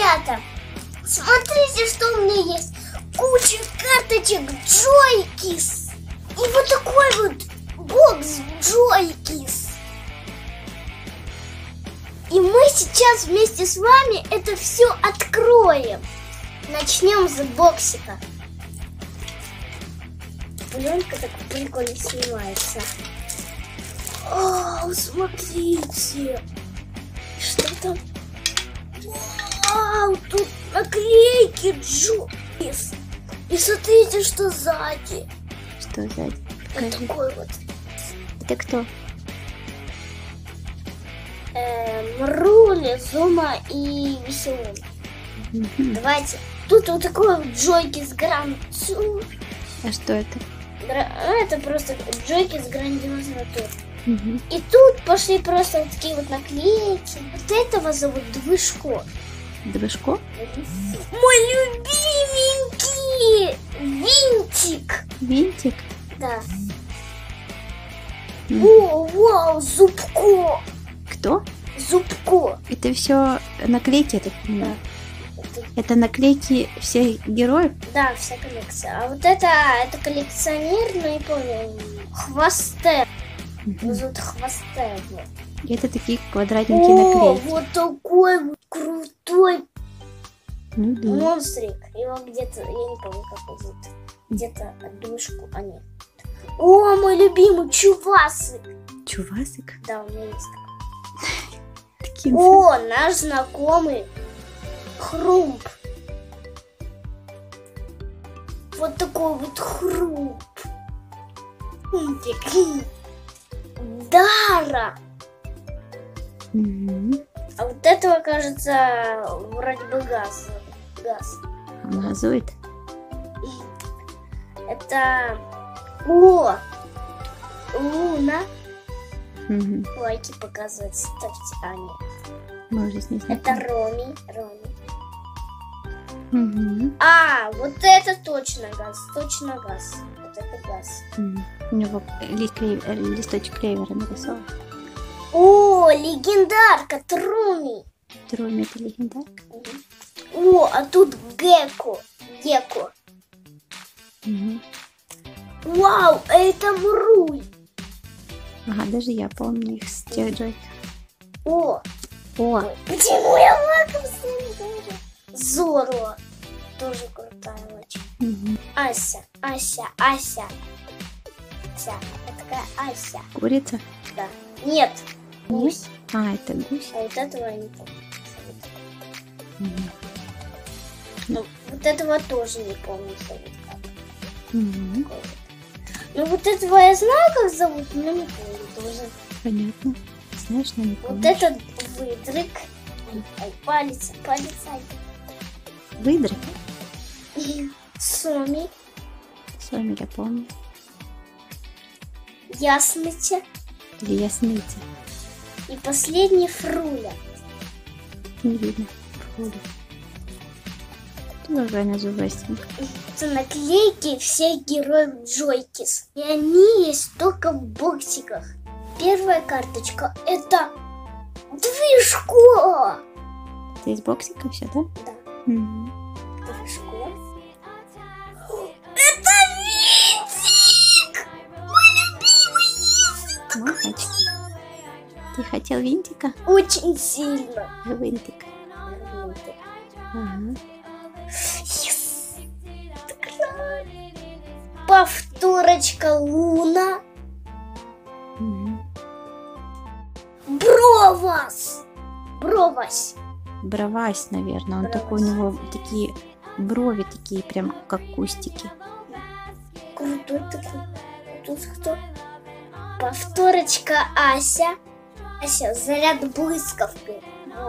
Ребята, смотрите, что у меня есть. Куча карточек Joy-Kiss. И вот такой вот бокс Joy-Kiss. И мы сейчас вместе с вами это все откроем. Начнем с боксика. Пленка так прикольно снимается. О, смотрите. Что там? Вау, тут наклейки Joy-Kiss. И смотрите, что сзади. Что сзади? Вот такой вот. Это кто? Рули, Зума и Веселун. Давайте. Тут вот такой вот Joy-Kiss Гранд-тур. А что это? Это просто Joy-Kiss грандиозный тур. И тут пошли просто вот такие вот наклейки. Вот этого зовут Движко. Движко? Мой любименький Винтик. Винтик? Да. О, вау, Зубко. Кто? Зубко. Это все наклейки, я так понимаю. Это наклейки всех героев? Да, вся коллекция. А вот это коллекционер, но не помню, Хвосте. Зовут Хвосте. Вот. И это такие квадратненькие наклейки. Вот такой вот крутой Да. монстрик. Его где-то, я не помню, как его зовут. Где-то Движку, а нет. О, мой любимый Чувасик. Чувасик? Да, у меня есть такой. Такие... О, наш знакомый Хрумп. Вот такой вот Хрумп. Дара. А вот этого, кажется, вроде бы газ. Он газует? Это... О! Луна. Лайки показывать, ставьте. А, нет. Мы уже с ней Это Роми. Угу. А, вот это точно газ. Точно газ. Вот это газ. У него листочек клевера нарисован. О, легендарка Труми. Труми — это легендарка. О, а тут Гекко. Вау, это Мруй. Ага, даже я помню их с тех Джойков. О, почему я лакомствую даже? Зоро. Тоже крутая очень. Ася. Это такая Ася. Курица? Да. Нет. Гусь. А, это гусь. А вот этого я не помню. Ну, вот этого тоже не помню зовут как. Ну вот этого я знаю, как зовут, но не помню тоже. Понятно. Знаешь, но не помню. Вот этот Выдрык. Ай, палец. Выдрык? Соми. Соми я помню. Ясмытя. Или Ясмытя. И последний Фруля. Не видно. Фруля. Другая называстенька. Это наклейки всех героев Joy-Kiss. И они есть только в боксиках. Первая карточка — это Движко. Это из боксика все, да? Да. Движко. Это Винтик! Мой любимый! Мальчик. Ты хотел Винтика? Очень сильно. Винтик. Ага. Yes. Повторочка Луна. Бровась. Бровась, наверное. Он такой, у него такие брови такие, прям как кустики. Крутой такой. Тут кто? Повторочка Ася. Заряд блысковкой.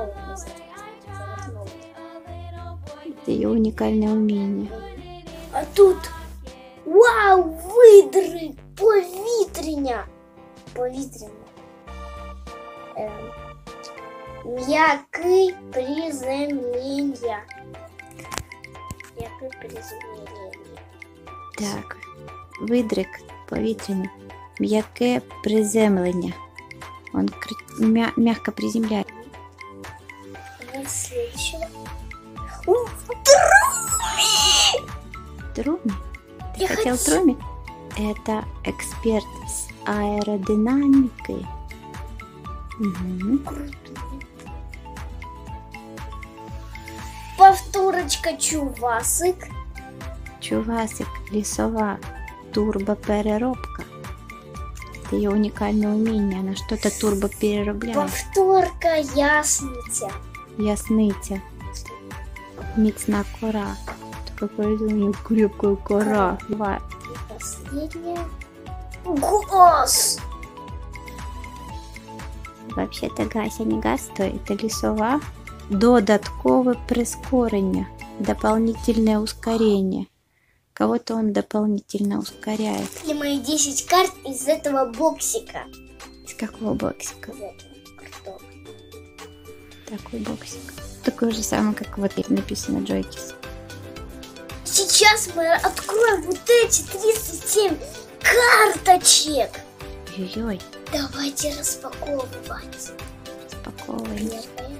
Это ее уникальное умение. А тут, вау, Выдрык, повітряня. М'який приземлення. Так, Видрик повітряний. М'яке приземлення. Он мягко приземляет. Вот следующего. Труми? Ты Я хотел хотела. Труми? Это эксперт с аэродинамикой. Мгм. Повторочка Чувасик. Чувасик, лісова турбопереробка. Это ее уникальное умение. Она что-то турбопереробляет. Повторка Ясниця. Ясниця. Міцна кора. Крепкая кора. Давай. И последняя. Гос. Вообще-то гася не газ, то это лісова. Додаткове прискорення. Дополнительное ускорение. Кого-то он дополнительно ускоряет. Или мои 10 карт из этого боксика. Из какого боксика? Из этого крутого. Такой боксик. Такой же самый, как вот тут написано Джойкис. Сейчас мы откроем вот эти 37 карточек. Ой-ой, Давайте распаковывать. распаковываем. Первая.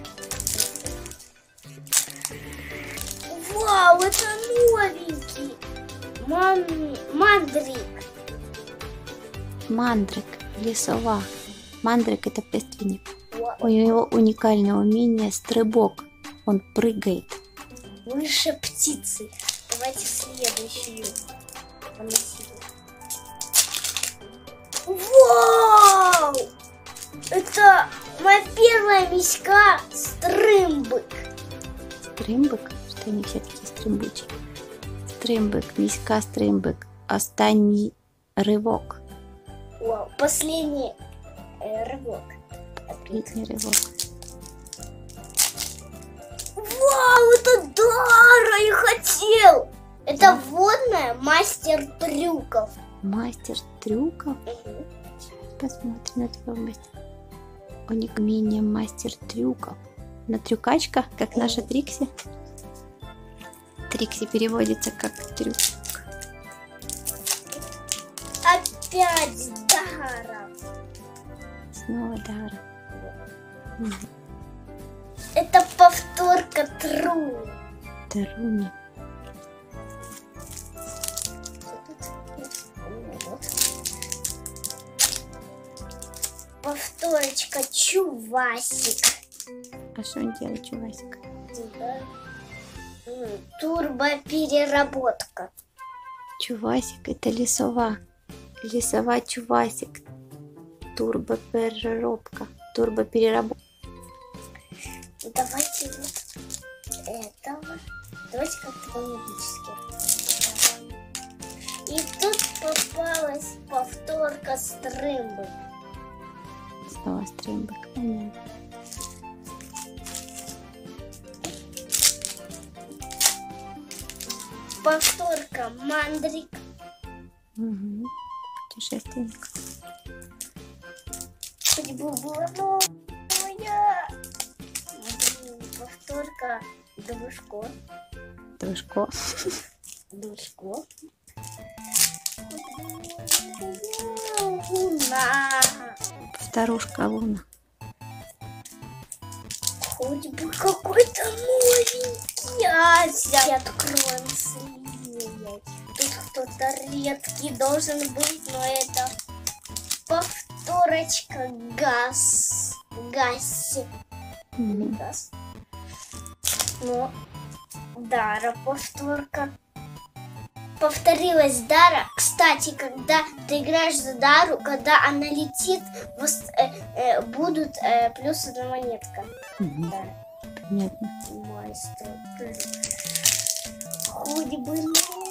Вау, это новенький. Мандрик. Мандрик, лесова. Мандрик это пестренник. Вау. У него уникальное умение стрибок. Он прыгает. Выше птицы. Давайте следующую. Поносим. Вау! Это моя первая миська Стрымбык. Стримбик, что они все такие стримбучие. Стримбик, міська стримбик. Останній ривок. Вау, последний рывок. Літній ривок. Вау, это Дара, я хотел. Это водная мастер трюков. Мастер трюков. Посмотрим на твой мастер. У них умение мастер трюков. На трюкачка, как наша Трикси. Трикси переводится как трюк. Опять Дара. Снова Дара. Это повторка Тру. Таруни. Повторочка Чувасик. А что он делает, чувасик? Турбопереработка. Чувасик это лесова. Лесова чувасик. Турбопереробка. Турбопереработка. Давайте вот этого. Давайте как-то по-магически. И тут попалась повторка Стрымбы. Снова стримбик. Понятно. Повторка Мандрик. Угу. Путешественник. Хоть бы было новое. Повторка Дружко. Дружко. Дружко. Луна. Старушка Луна. Хоть бы какой-то новенький. Ася. Откроем слева. Тут кто-то редкий должен быть, но это повторочка Газ. Гасик. Мгм. Газ. Ну, Дара повторка. Повторилась Дара. Кстати, когда ты играешь за Дару, когда она летит, будут плюс 1 монетка. Мгм. Да. Понятно. Мастер. Хоть бы...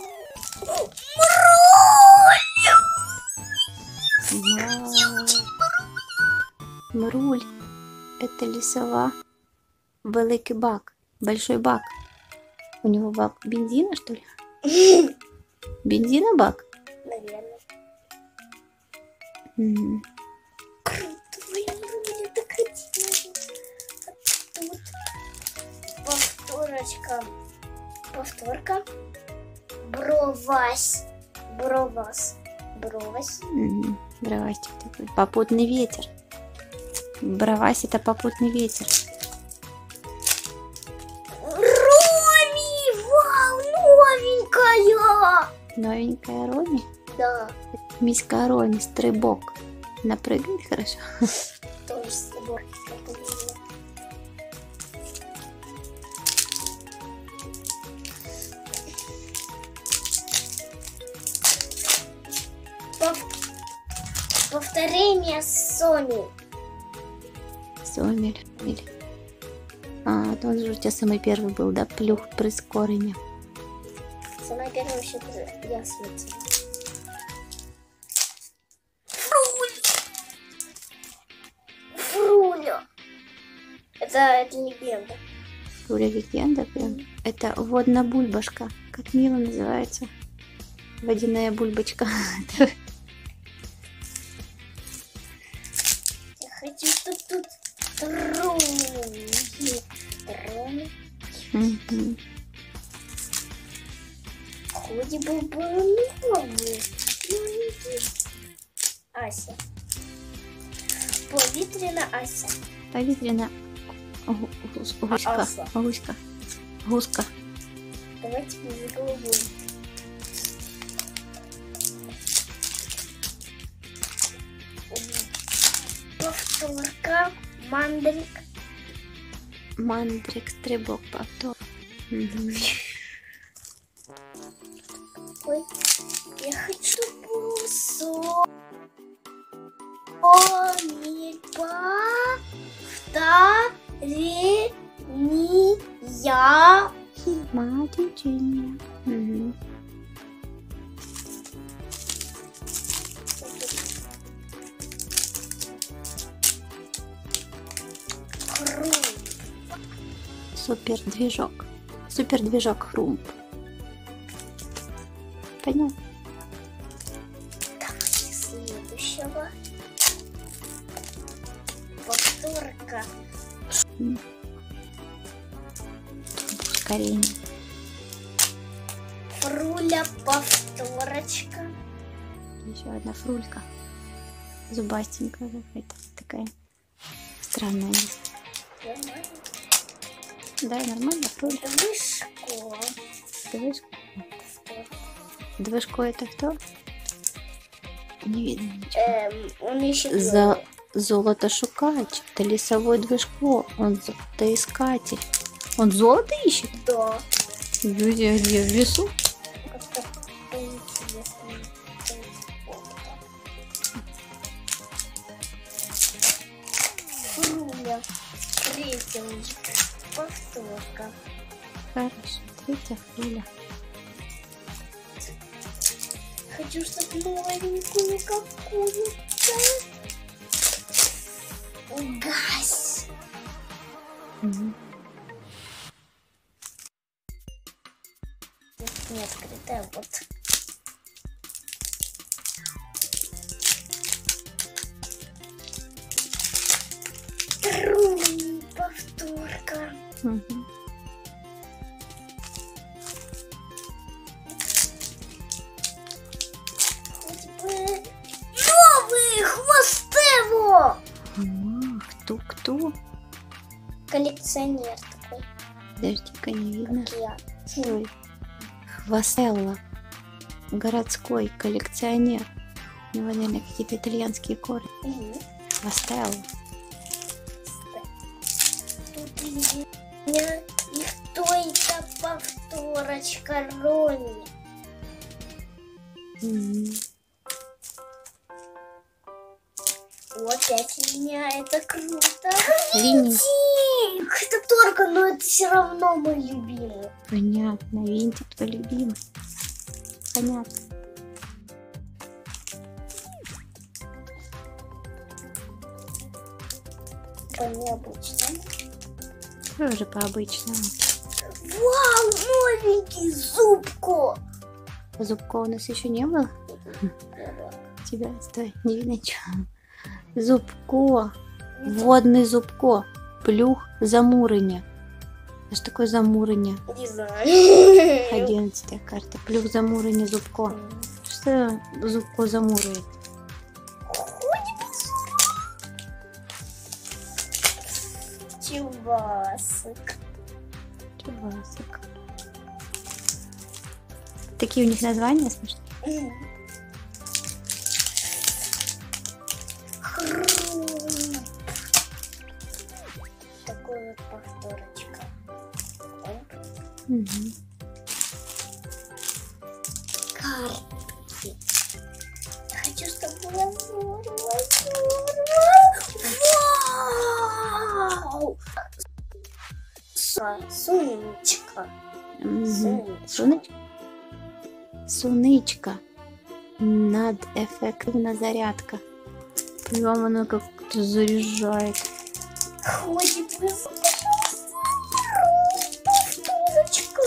Мруль. Это лесова. Великий бак. Большой бак. У него бак бензина, что ли? Бензина бак? Наверное. Мгм. Круто, блин, так хотела. Тут повторочка. Повторка. Бровась. Бровас. Бровась. Мгм. Бровастик такой. Попутный ветер. Бровась это попутный ветер. Руль! новенькая. Новенькая Роми. Да. Миська Роми, стрибок. Напрыгает хорошо. Тоже с собой. Повторение Сони. Сомель. А, то он же у тебя самый первый был, да? Плюх прискорення. Самое первое вообще я смотрю. Фруля. Это легенда. Фруля легенда прям. Это водная бульбашка. Как мило называется. Водяная бульбочка. Я хочу, чтобы тут труны. Хоть бы было новые. Ася. Повітряна Ася. Повітряна гуська. Аса. Гуска. Давайте без головы. Повторка. Мандрик. Мандрик, стрибок, повтор. Ой, я хочу повторения. Матичение. Супердвижок. Супердвижок Хрумп. Понятно? Давайте следующего. Повторка. Ускорение. Фруля повторочка. Еще одна фрулька. Зубастенькая какая-то. Такая странная. Нормально. Да, нормально, фрулька. Движко. Движко. Движко это кто? Не видно ничего. Он ищет За золотошукач. Это лесовой движко. Он золотоискатель. Он золото ищет? Да. Где? В лесу? Как-то интересно. Фруля. Рейтинг. Повторка. Хорошо. Третья фруля. Хочу, чтобы новенькую какую-то. Гась. Не открытая, вот. Трум, повторка. Хоть бы новый хвостево. Кто? Коллекционер такой. Подожди-ка, не видно. Как я. Ой. Хвастелло. Городской коллекционер. У него, наверное, какие-то итальянские корни. Хвастелло. Тут меня и кто это повторочка Рони. Вот опять меня, это круто. Линий. Это только, но это все равно мой любимый. Понятно, винтик твой любимый. Понятно. По необычному. Тоже по-обычному. Вау, новенький Зубко. Зубко у нас еще не было? Тебя, стой, не видно ничего. Зубко. Водный Зубко. Плюх замуреня. А что такое замуреня? Не знаю. 11 карта. Плюх замуреня Зубко. Что Зубко замуривает? Чувасик. Чувасик. Такие у них названия смешные. Такой вот повторочка. Угу. Карты. Хочу, чтобы было здорово. Вау! Сунечка. Сунечка. Сунычка. Надэффективна зарядка. Прям она как-то заряжает. Ходит повторочка.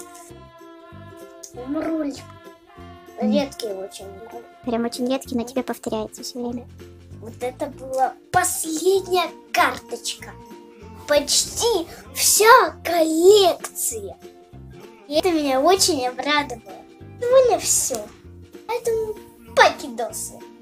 Мруль. Редкий очень. Прям очень редкий, но тебе повторяется все время. Вот это была последняя карточка. Почти вся коллекция. И это меня очень обрадовало. Довольно все. Поэтому покидосы.